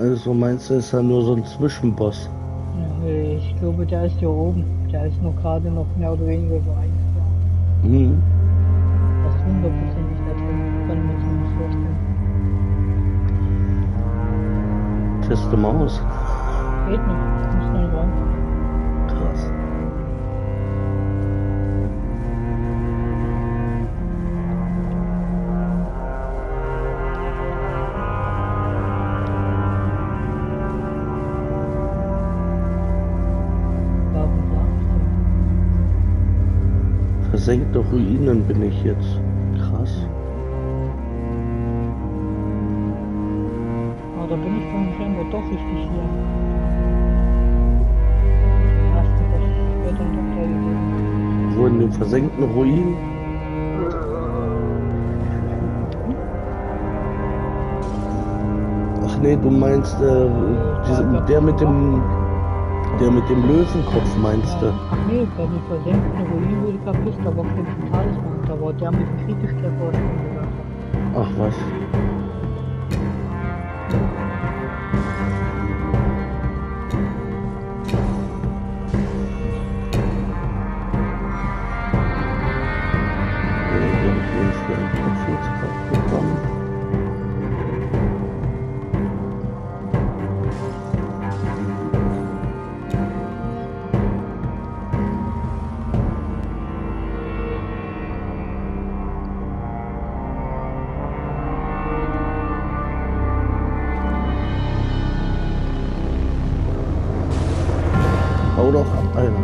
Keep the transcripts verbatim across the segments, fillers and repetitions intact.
Also meinst du, ist ja nur so ein Zwischenboss? Ja, ich glaube, der ist hier oben. Der ist noch gerade noch mehr oder weniger so eingefahren. Hm. Das ist hundertprozentig da drin. Kann ich mir zumindest vorstellen. Teste mal aus. Geht nicht. Ich muss nicht rein. Krass. Warum sag ich denn? Versenkte Ruinen bin ich jetzt. Krass. Aber da bin ich von scheinbar doch richtig hier. Hast du das später doch da gesehen? Wo in den versenkten Ruinen? Ach nee, du meinst äh, diese, der mit dem der mit dem Löwenkopf meinst du? Ach nee, bei den versenkten Ruinen wurde kapiert, da war kein Talisman, da war der mit dem Kritischtreffer schon gesagt. Ach was. Hau doch ab, Alter.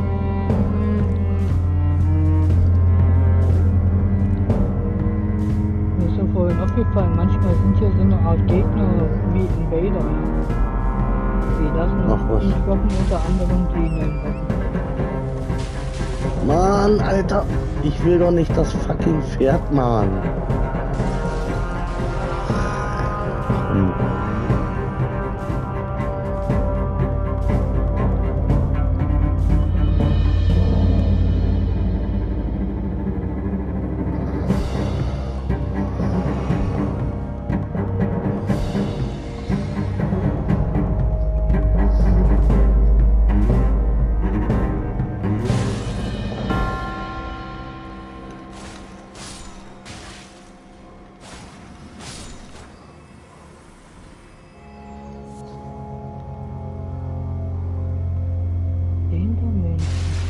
Mir ist ja vorhin aufgefallen, manchmal sind hier so eine Art Gegner wie Invader. Die lassen Ach was. nicht droppen, unter anderem die Name. Mann, Alter. Ich will doch nicht das fucking Pferd, Mann. Hm. Hintermensch.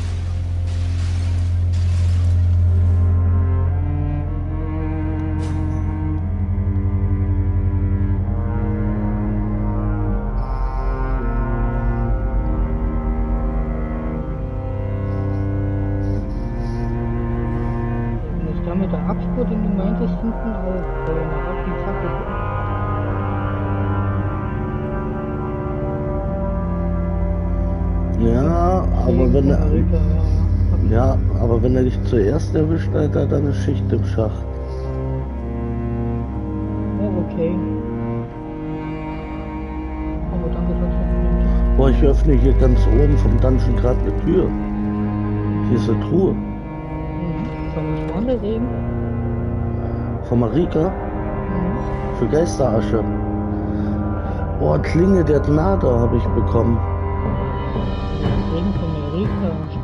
Ist da mit der Axt, wo den du meintest, hinten auf äh, eine Art wie Zacke? Ja, aber wenn er, Marika, ja, ja. ja, aber wenn er dich zuerst erwischt, Alter, dann ist Schicht im Schacht. Oh, okay. Aber danke trotzdem. Boah, ich öffne hier ganz oben vom Dungeon gerade eine Tür. Hier ist eine Truhe. Mhm. Sollen wir woanders reden? Von Marika Mhm. für Geisterasche. Boah, Klinge der Gnade habe ich bekommen. Reden von Marika.